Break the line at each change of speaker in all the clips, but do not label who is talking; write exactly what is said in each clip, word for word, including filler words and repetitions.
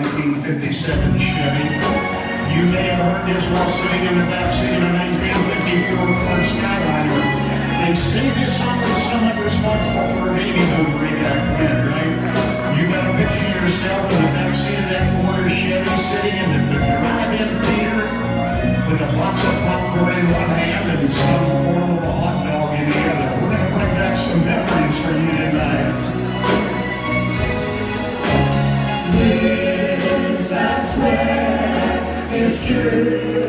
nineteen fifty-seven Chevy. You may have heard this while sitting in the backseat of a nineteen fifty-four Ford Skyliner. They say this song was somewhat responsible for a baby boom way back then, right? You got to picture yourself in the backseat of that Ford Chevy sitting in the, the drive-in theater with a box of popcorn in one hand and some form of a hot dog in the other. We're going to bring back some memories for you tonight.
This, I swear, is true.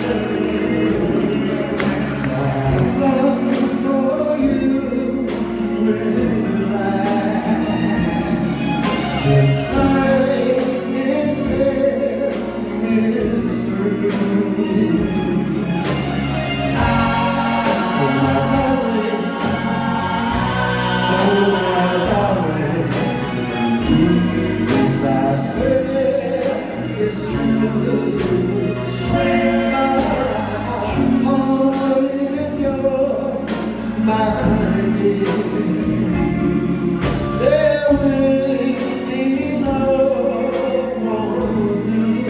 My love for you will last. The time itself is through. Oh, my darling, oh, my darling, this I swear is true. Swear all is yours, my dear. There will be no more need.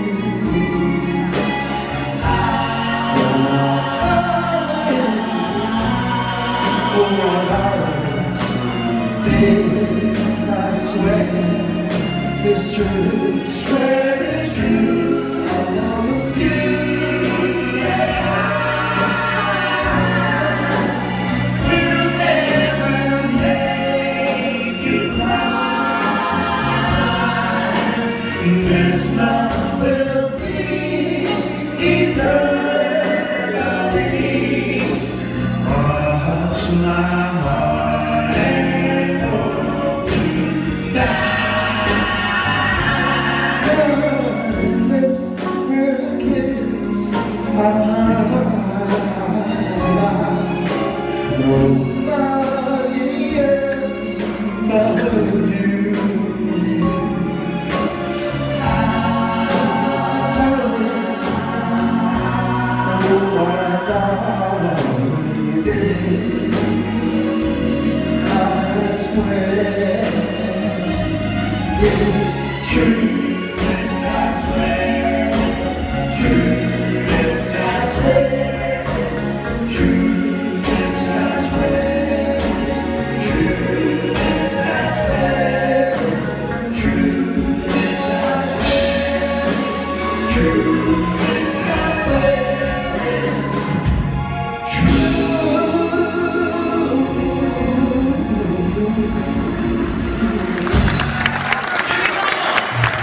Oh, my darling, this I swear is true. Swear it's true. I love you, yeah. We'll never make you cry. This love will be